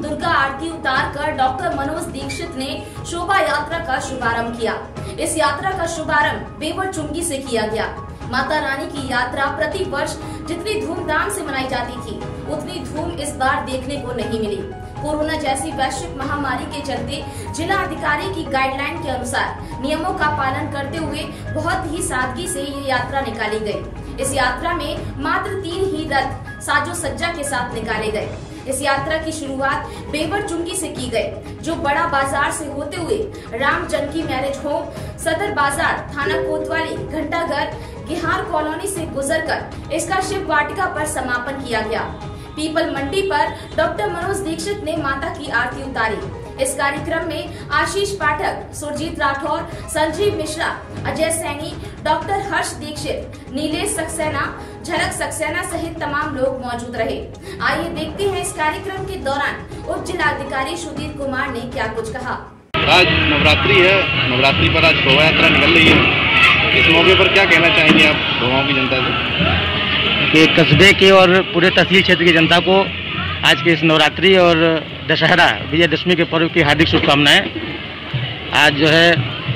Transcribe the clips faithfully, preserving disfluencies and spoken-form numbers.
दुर्गा आरती उतार कर डॉक्टर मनोज दीक्षित ने शोभा यात्रा का शुभारंभ किया। इस यात्रा का शुभारंभ बेवर चुंगी से किया गया। माता रानी की यात्रा प्रति वर्ष जितनी धूमधाम से मनाई जाती थी, उतनी धूम इस बार देखने को नहीं मिली। कोरोना जैसी वैश्विक महामारी के चलते जिला अधिकारी की गाइडलाइन के अनुसार नियमों का पालन करते हुए बहुत ही सादगी से ये यात्रा निकाली गई। इस यात्रा में मात्र तीन ही रथ साजो सज्जा के साथ निकाले गए। इस यात्रा की शुरुआत बेवर चुंगी से की गई, जो बड़ा बाजार से होते हुए राम जानकी मैरिज होम, सदर बाजार, थाना कोतवाली, घंटाघर, गिहार कॉलोनी से गुजरकर इसका शिव वाटिका पर समापन किया गया। पीपल मंडी पर डॉक्टर मनोज दीक्षित ने माता की आरती उतारी। इस कार्यक्रम में आशीष पाठक, सुरजीत राठौर, संजीव मिश्रा, अजय सैनी, डॉक्टर हर्ष दीक्षित, नीलेश सक्सेना, झलक सक्सेना सहित तमाम लोग मौजूद रहे। आइए देखते हैं इस कार्यक्रम के दौरान उप जिलाधिकारी सुधीर कुमार ने क्या कुछ कहा। आज नवरात्रि है, नवरात्रि पर आज शोभा यात्रा निकल रही है। इस मौके पर क्या कहना चाहेंगे आप गाँव की जनता से? कि कस्बे के और पूरे तहसील क्षेत्र की जनता को आज के इस नवरात्रि और दशहरा विजयदशमी के पर्व की हार्दिक शुभकामनाएं। आज जो है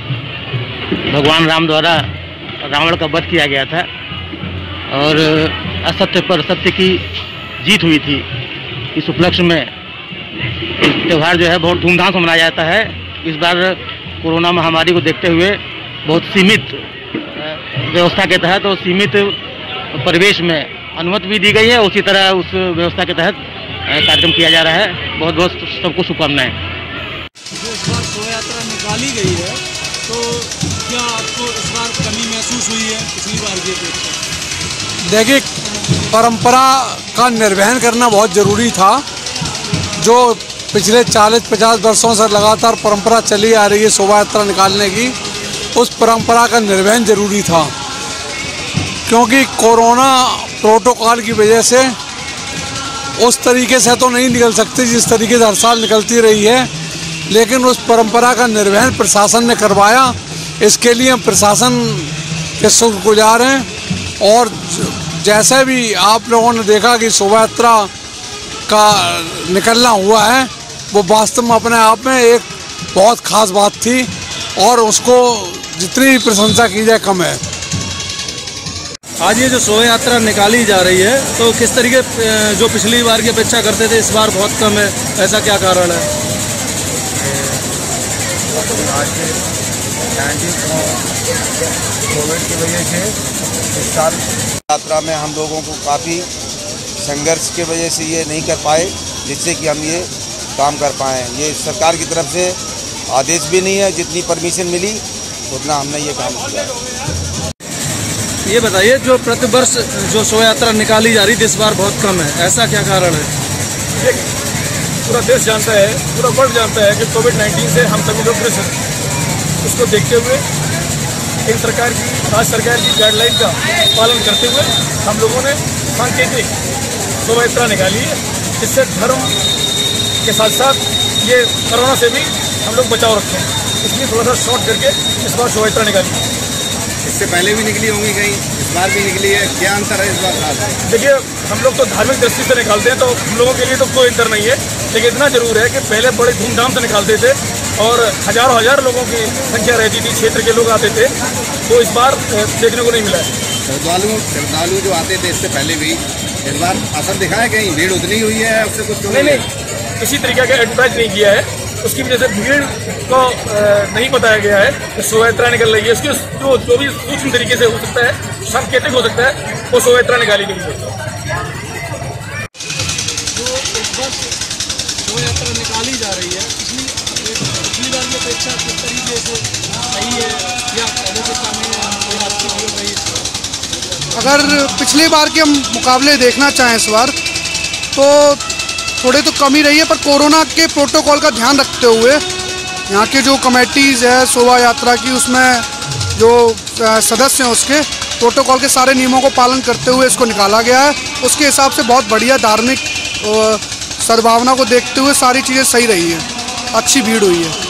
भगवान राम द्वारा रावण का वध किया गया था और असत्य पर सत्य की जीत हुई थी। इस उपलक्ष्य में त्यौहार जो है बहुत धूमधाम से मनाया जाता है। इस बार कोरोना महामारी को देखते हुए बहुत सीमित व्यवस्था के तहत और सीमित परिवेश में अनुमति भी दी गई है। उसी तरह उस व्यवस्था के तहत कार्यक्रम किया जा रहा है। बहुत बहुत सबको शुभकामनाएं। जो इस बार शोभा यात्रा निकाली गई है, तो क्या आपको इस बार कमी महसूस हुई है पिछली बार की अपेक्षा? देखिए, परंपरा का निर्वहन करना बहुत ज़रूरी था। जो पिछले चालीस पचास वर्षों से लगातार परंपरा चली आ रही है शोभा यात्रा निकालने की, उस परंपरा का निर्वहन जरूरी था, क्योंकि कोरोना प्रोटोकॉल की वजह से उस तरीके से तो नहीं निकल सकती जिस तरीके से हर साल निकलती रही है। लेकिन उस परंपरा का निर्वहन प्रशासन ने करवाया। इसके लिए हम प्रशासन के शुक्रगुजार हैं। और जैसे भी आप लोगों ने देखा कि शोभा यात्रा का निकलना हुआ है, वो वास्तव में अपने आप में एक बहुत ख़ास बात थी और उसको जितनी भी प्रशंसा की जाए कम है। आज ये जो शोभा यात्रा निकाली जा रही है, तो किस तरीके जो पिछली बार की अपेक्षा करते थे इस बार बहुत कम है, ऐसा क्या कारण है? आज कोविड की वजह से इस साल यात्रा में हम लोगों को काफ़ी संघर्ष की वजह से ये नहीं कर पाए, जिससे कि हम ये काम कर पाएँ। ये सरकार की तरफ से आदेश भी नहीं है, जितनी परमिशन मिली उतना हमने ये काम किया। ये बताइए, जो प्रतिवर्ष जो शोभा यात्रा निकाली जा रही थी इस बार बहुत कम है, ऐसा क्या कारण है? पूरा देश जानता है, पूरा वर्ल्ड जानता है कि कोविड नाइन्टीन से हम सभी लोग ग्रस्त हैं। उसको देखते हुए केंद्र सरकार की, राज्य सरकार की गाइडलाइन का पालन करते हुए हम लोगों ने सांकेतिक शोभा यात्रा निकाली है, जिससे धर्म के साथ साथ ये कोरोना से भी हम लोग बचाव रखें। इसलिए थोड़ा सा शॉर्ट करके इस बार शोभा यात्रा निकाली। इससे पहले भी निकली होंगी कहीं, इस बार भी निकली है, क्या अंतर है इस बार खास? देखिए, हम लोग तो धार्मिक दृष्टि से निकालते हैं, तो हम लोगों के लिए तो कोई अंतर नहीं है। लेकिन इतना जरूर है कि पहले बड़े धूमधाम से निकालते थे और हजारों हजार लोगों की संख्या रहती थी, क्षेत्र के लोग आते थे, तो इस बार देखने को नहीं मिला है। श्रद्धालु श्रद्धालु जो आते थे इससे पहले भी, इस बार असर दिखा है कहीं? भीड़ उतनी हुई है उससे कुछ? नहीं नहीं, किसी तरीके का एडवर्टाइज नहीं किया है। उसकी वजह से भीड़ को नहीं बताया गया है कि शोभा यात्रा निकल रही है। इसके जो जो भी सूक्ष्म तरीके से हो सकता है, सांकेतिक हो सकता है, वो शोभा यात्रा निकाली गई है। जो इस वर्ष शोभा यात्रा निकाली जा रही है, पिछली पिछली बार की अपेक्षा किस तरीके से सही है या पहले से कम है, कोई आपकी भीड़ रही है? अगर पिछली बार के हम मुकाबले देखना चाहें इस बार, तो थोड़े तो कमी रही है, पर कोरोना के प्रोटोकॉल का ध्यान रखते हुए यहाँ के जो कमेटीज़ है शोभा यात्रा की, उसमें जो सदस्य हैं उसके प्रोटोकॉल के सारे नियमों को पालन करते हुए इसको निकाला गया है। उसके हिसाब से बहुत बढ़िया धार्मिक सद्भावना को देखते हुए सारी चीज़ें सही रही है, अच्छी भीड़ हुई है।